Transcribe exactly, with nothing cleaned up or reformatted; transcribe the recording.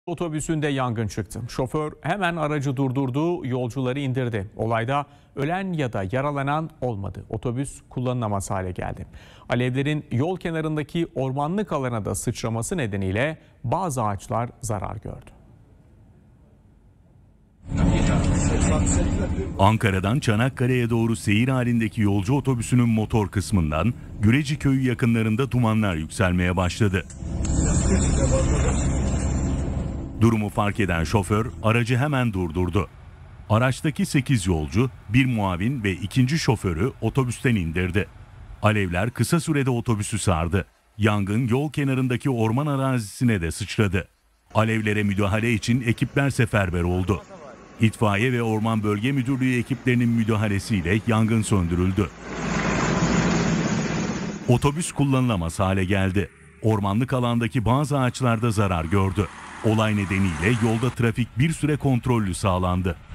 Otobüsünde yangın çıktı. Şoför hemen aracı durdurdu, yolcuları indirdi. Olayda ölen ya da yaralanan olmadı. Otobüs kullanılamaz hale geldi. Alevlerin yol kenarındaki ormanlık alana da sıçraması nedeniyle bazı ağaçlar zarar gördü. Ankara'dan Çanakkale'ye doğru seyir halindeki yolcu otobüsünün motor kısmından Güreci Köyü yakınlarında dumanlar yükselmeye başladı. Durumu fark eden şoför aracı hemen durdurdu. Araçtaki sekiz yolcu, bir muavin ve ikinci şoförü otobüsten indirdi. Alevler kısa sürede otobüsü sardı. Yangın yol kenarındaki orman arazisine de sıçradı. Alevlere müdahale için ekipler seferber oldu. İtfaiye ve Orman Bölge Müdürlüğü ekiplerinin müdahalesiyle yangın söndürüldü. Otobüs kullanılamaz hale geldi. Ormanlık alandaki bazı ağaçlarda zarar gördü. Olay nedeniyle yolda trafik bir süre kontrollü sağlandı.